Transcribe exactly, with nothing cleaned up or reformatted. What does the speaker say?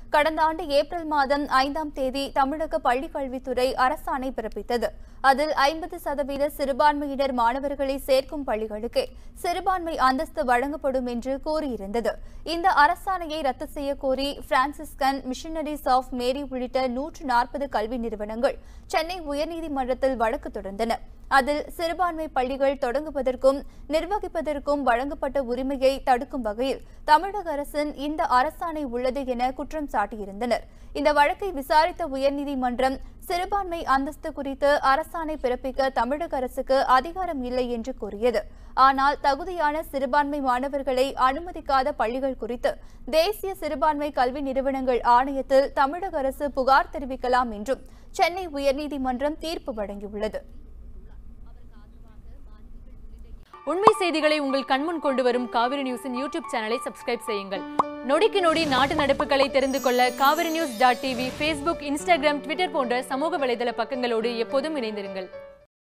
கடந்த ஆண்டு ஏப்ரல் மாதம் ஐந்தாம் தேதி தமிழக பள்ளிக் கல்வித்துறை அரசாணை பிறப்பித்தது. அதில் ஐம்பது சதவீத சிறுபான்மையினர் மாணவர்களை சேர்க்கும் பள்ளிகளுக்கு சிறுபான்மை அந்தஸ்து வழங்கப்படும் என்று கூறியிருந்தது. இந்த அரசாணையை ரத்து செய்யக் கோரி பிரான்சிஸ்கன் மிஷனரிஸ் ஆஃப் மேரி உள்ளிட்ட நூற்று நாற்பது கல்வி நிறுவனங்கள் சென்னை உயர்நீதிமன்றத்தில் வழக்கு தொடர்ந்தன. அதில் சிறுபான்மை பள்ளிகள் தொடங்குவதற்கும் நிர்வகிப்பதற்கும் வழங்கப்பட்ட உரிமையை தடுக்கும் வகையில் தமிழக அரசின் இந்த அரசாணை உள்ளது என குற்றம் சாட்டியிருந்தனர். இந்த வழக்கை விசாரித்த உயர்நீதிமன்றம் சிறுபான்மை அந்தஸ்து குறித்து அரசாணை பிறப்பிக்க தமிழக அரசுக்கு அதிகாரம் இல்லை என்று கூறியது. ஆனால் தகுதியான சிறுபான்மை மாணவர்களை அனுமதிக்காத பள்ளிகள் குறித்து தேசிய சிறுபான்மை கல்வி நிறுவனங்கள் ஆணையத்தில் தமிழக அரசு புகார் தெரிவிக்கலாம் என்றும் சென்னை உயர்நீதிமன்றம் தீர்ப்பு வழங்கியுள்ளது. உண்மை செய்திகளை உங்கள் கண்முன் கொண்டு வரும் காவிரி நியூஸின் யூடியூப் சேனலை சப்ஸ்கிரைப் செய்யுங்கள். நொடிக்கு நொடி நாட்டு நடப்புகளை தெரிந்து கொள்ள Kaveri news dot TV, Facebook, Instagram, Twitter போன்ற சமூக வலைதள பக்கங்களோடு எப்போதும் இணைந்திருங்கள்.